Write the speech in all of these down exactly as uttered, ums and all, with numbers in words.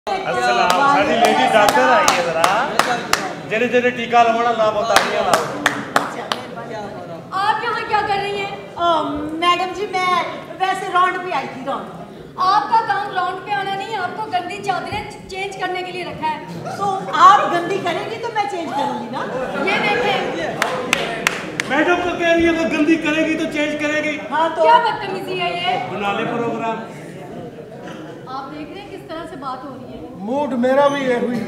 अस्सलाम साडी lady doctor आई है जरा जेने जेने टीका लगवाना ना बताइए लाओ। आप यहाँ क्या कर रही हैं? मैडम जी मैं वैसे राउंड पे आई थी। राउंड आपका काम राउंड पे आना नहीं, आपको गंदी चादरें चेंज करने के लिए रखा है। तो आप गंदी करेंगी तो मैं चेंज करूंगी ना। ये देखें, मैडम को कह रही है कि गंदी करेगी तो चेंज करेगी। हाँ तो क्या बदतमीजी है ये? बना ले प्रोग्राम। आप देख रहे हैं किस तरह से बात हो रही है। मूड मेरा भी ये हुई।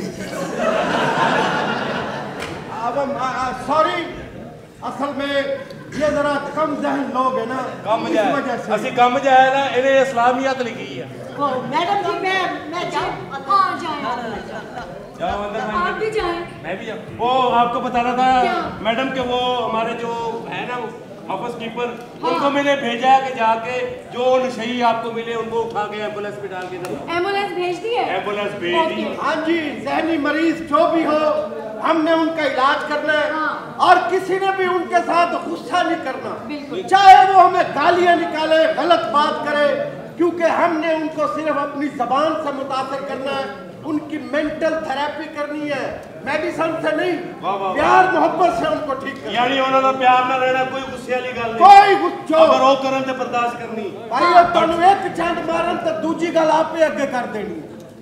अब सॉरी, असल में ये जरा कम जहन लोग है ना, कम इस जाए वजह से। असि कम जाए ना इन्हें इस्लामियत लिखी है। ओ, मैडम जी मैं मैं जाऊं? हाँ जाएं, जाओ अंदर। आप भी जाएं। मैं भी जाऊं। वो आपको बताना था क्या? मैडम के वो हमारे जो है ना हाउस कीपर, उनको मैंने भेजा है कि जाके जो नशई आपको मिले उनको उठा के एम्बुलेंस पे डाल के दो। एम्बुलेंस भेज दी है? एम्बुलेंस भेज दी। ओके। हाँ जी, जहनी मरीज जो भी हो हमने उनका इलाज करना है। हाँ। और किसी ने भी उनके साथ गुस्सा नहीं करना, बिल्कुल। चाहे वो हमें गालियां निकाले, गलत बात करे, क्योंकि हमने उनको सिर्फ अपनी जबान से मुतासर करना है, उनकी मेंटल थेरेपी करनी है, मेडिसिन से नहीं, वाह, वाह, प्यार मोहब्बत से उनको ठीक करना। यानी उन्होंने प्यार ना रहना, कोई गुस्से वाली गल नहीं, कोई गुस्सा अगर वो करन ते बर्दाश्त करनी। भाई तुहानू एक चंड मारन तो दूजी गल आपे अगे कर देनी।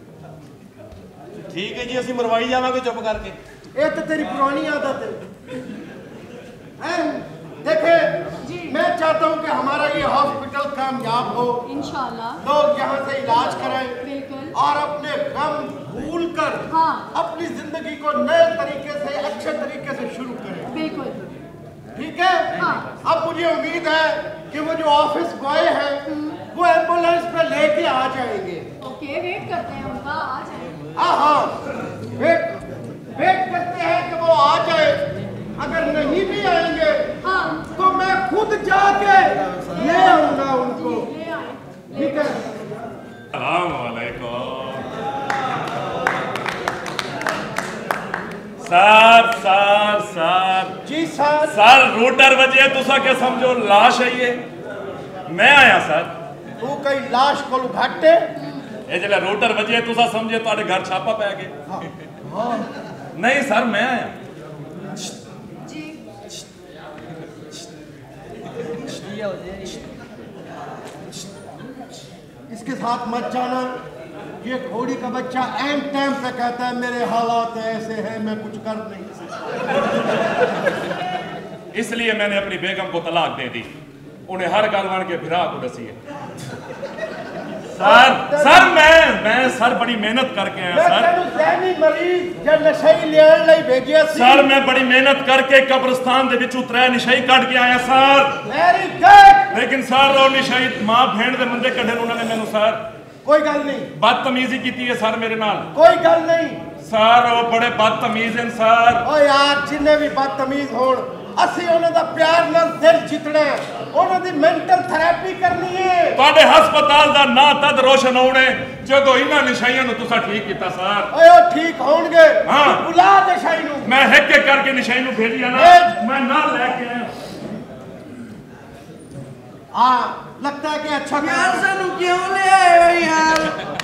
ठीक है जी, असि मरवाई जावांगे चुप करके। ये तो तेरी पुरानी आदत है, हैं? देखे मैं चाहता हूँ कि हमारा ये हॉस्पिटल कामयाब हो, इंशाल्लाह लोग यहाँ से इलाज कराएं बिल्कुल। और अपने गम भूल कर हाँ। अपनी जिंदगी को नए तरीके से, अच्छे तरीके से शुरू करें। बिल्कुल ठीक है? हाँ। अब मुझे उम्मीद है कि वो जो ऑफिस बॉय हैं वो एम्बुलेंस पे लेके आ जाएंगे। ओके, वेट करते हैं उनका, आ जाएंगे। हाँ हाँ, वेट वेट करते हैं कि वो आ जाए। अगर नहीं भी आएंगे हाँ तो मैं खुद जाके ले आऊंगा उनको। ले आए। ठीक है? अस्सलाम वालेकुम सर। सर सर जी सर। सर रोटर बजे तुसा क्या समझो लाश है ये। मैं आया सर। तू कई लाश को घाटे ये जला रोटर बजे तुसा समझे तुम्हारे घर छापा पै गए। हाँ। नहीं सर मैं आया। जी इसके साथ मत जाना, ये घोड़ी का बच्चा एन टाइम पे कहता है मेरे हालात ऐसे हैं मैं कुछ कर नहीं सकता। इसलिए मैंने अपनी बेगम को तलाक दे दी, उन्हें हर गल बन के फिरा को दसी है। सर सर मैं मैं सर बड़ी मेहनत करके आया सर। जहनी मरीज या नशई लेन लई भेजिया सी। सर मैं बड़ी मेहनत करके कब्रिस्तान दे विचों त्रै निशाई कट के आया सर। Very good. लेकिन सर वो निशाई मां भेड़ दे बंदे कढ़े उन्होंने मैनू सर कोई गल नहीं, बदतमीजी की है सर मेरे नाल। कोई गल नहीं सर वो बड़े बदतमीज हैं सर। ओ यार जिन्ने भी बदतमीज होण ਅਸੀਂ ਉਹਨਾਂ ਦਾ ਪਿਆਰ ਨਾਲ ਦਿਲ ਜਿੱਤਣਾ ਹੈ, ਉਹਨਾਂ ਦੀ ਮੈਂਟਲ ਥੈਰੇਪੀ ਕਰਨੀ ਹੈ। ਤੁਹਾਡੇ ਹਸਪਤਾਲ ਦਾ ਨਾਂ ਤਦ ਰੋਸ਼ਨ ਹੋਣੇ ਜਦੋਂ ਇਹਨਾਂ ਨਿਸ਼ਾਈਆਂ ਨੂੰ ਤੁਸੀਂ ਠੀਕ ਕੀਤਾ ਸਰ। ਓਏ ਉਹ ਠੀਕ ਹੋਣਗੇ। ਹਾਂ। ਬੁਲਾ ਨਿਸ਼ਾਈ ਨੂੰ। ਮੈਂ ਇੱਕ ਇੱਕ ਕਰਕੇ ਨਿਸ਼ਾਈ ਨੂੰ ਭੇਜਿਆ ਨਾ, ਮੈਂ ਨਾਲ ਲੈ ਕੇ ਆਇਆ। हाँ लगता है कि अच्छा यार सानू क्यों ले आए हो यार?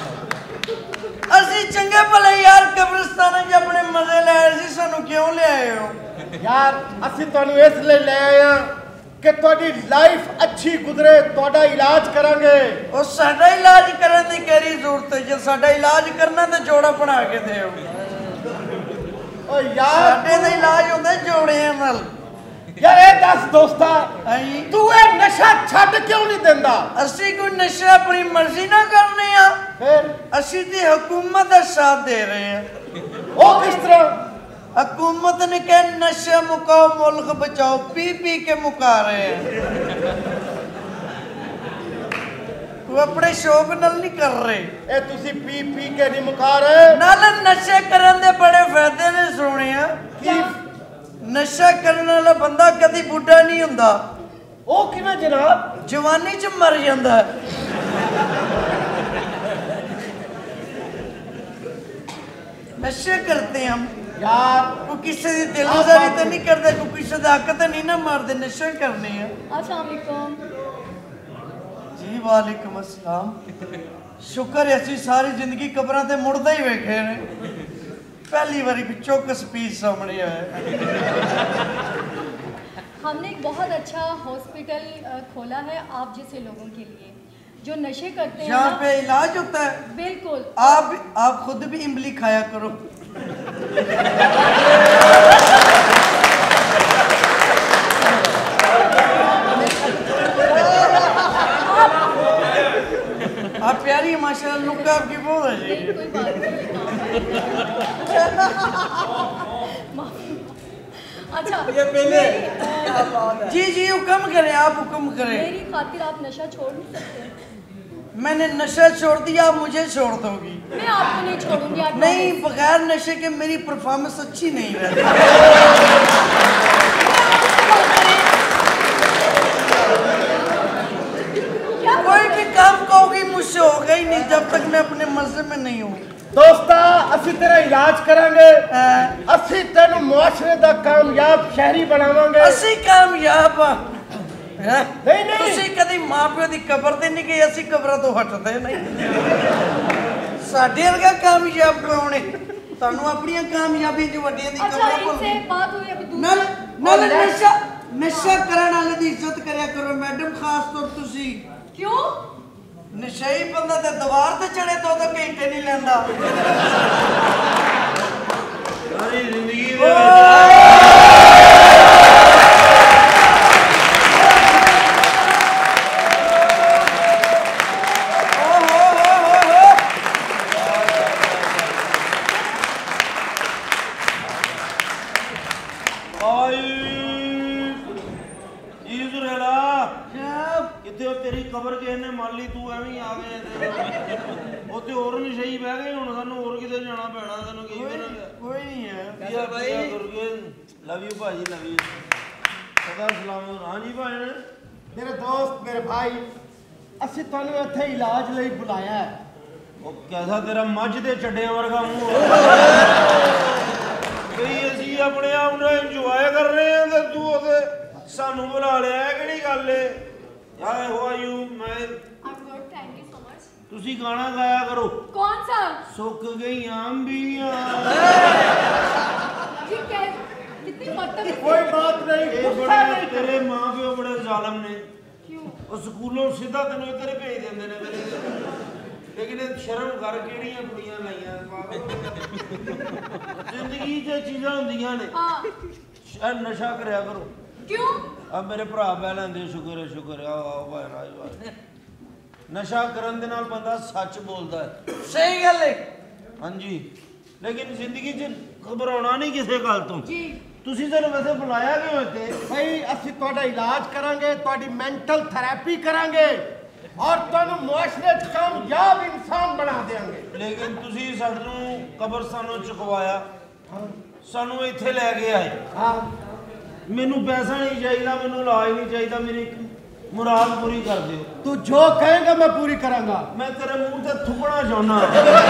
ਅਸੀਂ ਚੰਗੇ ਭਲੇ ਯਾਰ ਕਬਰਸਤਾਨ 'ਚ ਆਪਣੇ ਮਜ਼ੇ ਲੈ ਰਹੇ ਸੀ, ਸਾਨੂੰ ਕਿਉਂ ਲੈ ਆਏ ਹੋ? यार ਅਸੀਂ ਤੁਹਾਨੂੰ ਇਸ ਲਈ ਲੈ ਆਏ ਹਾਂ ਕਿ ਤੁਹਾਡੀ ਲਾਈਫ ਅੱਛੀ ਗੁਜ਼ਰੇ, ਤੁਹਾਡਾ ਇਲਾਜ ਕਰਾਂਗੇ। ਉਹ ਸਾਡਾ ਇਲਾਜ ਕਰਨ ਦੀ ਕਿਹੜੀ ਜ਼ਰੂਰਤ ਹੈ? ਜੇ ਸਾਡਾ ਇਲਾਜ ਕਰਨਾ ਤਾਂ ਜੋੜਾ ਬਣਾ ਕੇ ਦਿਓ। ਓ यार ਸਾਡੇ ਦਾ ਇਲਾਜ ਹੁੰਦਾ ਜੋੜਿਆਂ ਨਾਲ। यार ਇਹ ਦੱਸ ਦੋਸਤਾ, ਹਾਂਜੀ ਤੂੰ ਇਹ ਨਸ਼ਾ ਛੱਡ ਕਿਉਂ ਨਹੀਂ ਦਿੰਦਾ? ਅਸੀਂ ਕੋਈ ਨਸ਼ਾ ਆਪਣੀ ਮਰਜ਼ੀ ਨਾਲ ਕਰਨੇ ਆ? ਫਿਰ ਅਸੀਂ ਤੇ ਹਕੂਮਤ ਦਾ ਸਾਥ ਦੇ ਰਹੇ ਆ। ਉਹ ਕਿਸ ਤਰ੍ਹਾਂ? हुकूमत ने कहा नशा मुकाओ मुल्क बचाओ, पी पी के मुका रहे हैं। वो अपने शौक नाल नहीं कर रहे। ਇਹ ਤੁਸੀਂ ਪੀ ਪੀ ਕੇ ਨਹੀਂ ਮੁਕਾ ਰਹੇ। नाल नशे करन दे बड़े फायदे ने सुने आ। ਕੀ नशा करने वाला बंदा कदी बुढ़ा नहीं हुंदा, ਉਹ ਕਿਵੇਂ ਜਨਾਬ? जवानी च मर जांदा है। नशे करते हैं हम यार कोई किसी की दिलदारी तो नहीं करते, कोई किसी का हक तो नहीं ना मारते, नशे करने हैं। अस्सलाम वालेकुम। जी वालेकुम अस्सलाम। शुक्र है असी सारी जिंदगी कब्रां ते मुड़दा ही वेखे ने, पहली बारी कोई चौकस पीस सामने आया। हमने एक बहुत अच्छा हॉस्पिटल खोला है आप जैसे लोगों के लिए जो नशे करते हैं। यहाँ पे इलाज होता है? बिल्कुल। आप आप खुद भी इमली खाया करो। आप प्यारी माशाल्लाह, लुक आपकी बहुत अच्छी है। कोई बात नहीं। अच्छा ये पहले जी जी हुक्म करें, आप हुक्म करें। मेरी खातिर आप नशा छोड़ नहीं सकते। मैंने नशा छोड़ दिया, आप मुझे छोड़ दोगी? मैं आपको नहीं छोड़ूंगी। आप नहीं, बगैर नशे के मेरी परफॉर्मेंस अच्छी नहीं रहती। कोई भी काम कहोगी मुझसे होगा ही नहीं जब तक मैं अपने मजे में नहीं हूँ। दोस्ता असी तेरा इलाज करांगे, असी तेन मुआशरे दा कामयाब शहरी बनावांगे। असी कामयाब नहीं नहीं तुसी कदी मां प्यो दी कबर ते नहीं गए, असी कबरां तो हटदे नहीं। साडे वर्गा कामयाब कौन है? तानू अपनी कामयाबी जो वड्डियां दी अच्छा, कबर इनसे बात हुई अभी दूसरी। नल नल नशा नशा करन वाले दी इज्जत करया करो मैडम, खास तौर तुसी। क्यों? नशाई बंदा ते दीवार ते चढ़े तो तो घंटे नहीं लेंदा। सारी जिंदगी तेरी कबर किसने माली, तू एवं आ गए उत्ते होर नशई बह गए, हुण सानू होर किते जाना पैना। तेन की कोई नहीं है लव यू भाजी, लव यू। सदा सलाम। हाँ जी भाई मेरे दोस्त मेरे भाई, असी तुहानू इत्थे इलाज लई बुलाया है। वो कैसा तेरा मझ दे चड्डियां वर्गा मूंह कई असी अपने आप ਨੂੰ ਇੰਜੋਏ कर रहे हैं ते तू ओदे सानू बुला लिया है। किहड़ी गल है? Hi how are you? मैं I'm good, thank you so much. तुसी गाना गाया करो। कौन सा? सुख गई अंबियां। ये क्या कितनी मतलब कोई बात नहीं, ये गुस्सा बड़े नहीं तेरे करना। मां प्यो बड़े जालिम ने। क्यों? ਉਹ ਸਕੂਲੋਂ ਸਿੱਧਾ ਤੈਨੂੰ ਇੱਧਰ ਹੀ ਭੇਜ ਦਿੰਦੇ ਨੇ ਮੇਰੇ। ਲੇਕਿਨ ਇਹ ਸ਼ਰਮ ਕਰ ਕਿਹੜੀਆਂ ਕੁੜੀਆਂ ਲਾਈਆਂ ਜ਼ਿੰਦਗੀ 'ਚ ਚੀਜ਼ਾਂ ਹੁੰਦੀਆਂ ਨੇ। हाँ। ਨਸ਼ਾ ਕਰਿਆ ਕਰੋ। क्यों? ਆ ਮੇਰੇ ਭਰਾ ਬਹਿ ਲੈਂਦੇ, ਸ਼ੁਕਰ ਹੈ ਸ਼ੁਕਰ ਹੈ। ਆਓ ਆਓ ਭਾਈ ਰਾਜ ਭਾਈ। ਨਸ਼ਾ ਕਰਨ ਦੇ ਨਾਲ ਬੰਦਾ ਸੱਚ ਬੋਲਦਾ ਹੈ। ਸਹੀ ਗੱਲ ਹੈ। ਹਾਂਜੀ, ਲੇਕਿਨ ਜ਼ਿੰਦਗੀ 'ਚ ਘਬਰਾਉਣਾ ਨਹੀਂ ਕਿਸੇ ਗੱਲ ਤੋਂ। जी। ਤੁਸੀਂ ਸਾਨੂੰ ਵੈਸੇ ਬੁਲਾਇਆ ਕਿਉਂ ਇੱਥੇ? भाई असी तुहाडा इलाज करांगे, तुहाडी मेंटल थेरेपी करांगे और तुहानू मुआशरे च कामयाब इंसान बना देंगे। ਲੇਕਿਨ ਤੁਸੀਂ ਸਾਨੂੰ ਕਬਰਸਤਾਨੋਂ ਚੁਕਵਾਇਆ, ਸਾਨੂੰ ਇੱਥੇ ਲੈ ਕੇ ਆਏ। हाँ ਮੈਨੂੰ ਪੈਸਾ ਨਹੀਂ ਚਾਹੀਦਾ, ਮੈਨੂੰ ਇਲਾਜ ਨਹੀਂ ਚਾਹੀਦਾ, ਮੇਰੀ ਇੱਕ ਮੁਰਾਦ ਪੂਰੀ ਕਰ ਦਿਓ। तू जो कहेगा मैं पूरी करांगा। ਮੈਂ ਤੇਰੇ ਮੂੰਹ ਤੇ ਥੁੱਕਣਾ ਚਾਹੁੰਦਾ।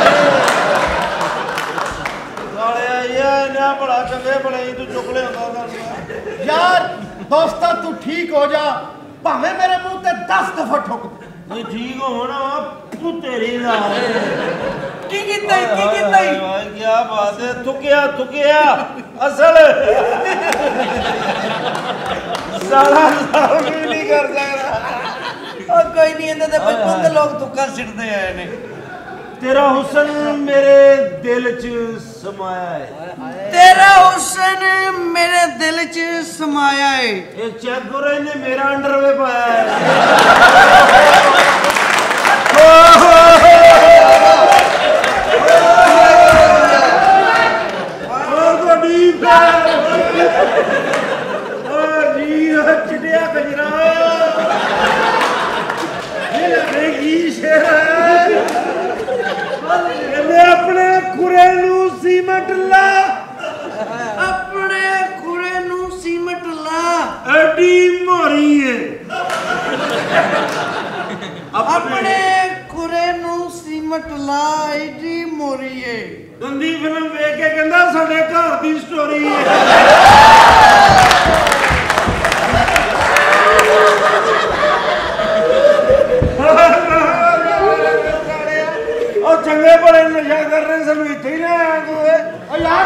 ਸਾਲਿਆ ਇਹ ਨਾ ਬੜਾ ਚੰਗੇ ਭਲੇ ਹੀ ਤੂੰ ਚੁੱਕ ਲਿਆਉਂਦਾ ਤੁਹਾਨੂੰ। यार दोस्ता तू ठीक हो जा, भावे मेरे मुंह ते दस दफा ठोक दे। ਨਹੀਂ ਠੀਕ ਹੋਣਾ ਵਾ ਤੂੰ ਤੇਰੀ ਦਾ। ਕੀ ਕੀਤਾ ਕੀ ਕੀਤਾ ਕੀ ਬਾਤ ਹੈ? ਥੁੱਕਿਆ ਥੁੱਕਿਆ ਅਸਲ ਸਾਲਾ ਸਾਲ ਵੀ ਨਹੀਂ ਕਰ ਸਕਦਾ। ਉਹ ਕੋਈ ਨਹੀਂ, ਇਹਨਾਂ ਦੇ ਬਚਪਨ ਦੇ ਲੋਕ ਤੁੱਕਾ ਸਿੱਟਦੇ ਆਏ ਨੇ। ਤੇਰਾ ਹੁਸਨ ਮੇਰੇ ਦਿਲ 'ਚ ਸਮਾਇਆ ਹੈ। ਤੇਰਾ ਹੁਸਨ ਮੇਰੇ ਦਿਲ 'ਚ ਸਮਾਇਆ ਹੈ। ਇਹ ਚੈੱਕ ਕਰੋ, ਇਹਨੇ ਮੇਰਾ ਅੰਡਰਵੇ ਪਾਇਆ ਹੈ। ਉਹ ਤੁਹਾਡੀ ਭੈਣ। ਉਹ ਜੀ ਉਹ ਚਿੜਿਆ ਕਜਰਾ। ਇਹ ਲੱਗੇ ਕੀ ਸ਼ੇਰ ਹੈ। ਇਹਨੇ ਆਪਣੇ ਖੁਰੇ ਨੂੰ ਸੀਮਟ ਲਾ। ਆਪਣੇ ਖੁਰੇ ਨੂੰ ਸੀਮਟ ਲਾ। ਐਡੀ ਮਾਰੀ ਏ। ਆਪਣੇ ਖੁਰੇ ਨੂੰ ਸੀਮਟ ਲਾ, ਐਡੀ ਮੋਰੀ ਏ। ਗੰਦੀ ਫਿਲਮ ਵੇਖ ਕੇ ਕਹਿੰਦਾ ਸਾਡੇ ਘਰ ਦੀ ਸਟੋਰੀ ਏ। ਬੁਰੇ ਭਲੇ ਨਸ਼ਾ ਕਰ ਰਹੇ ਸਾਨੂੰ ਇੱਥੇ ਹੀ ਨਾ ਆਇਆ ਕੋਈ। ਓ ਯਾਰ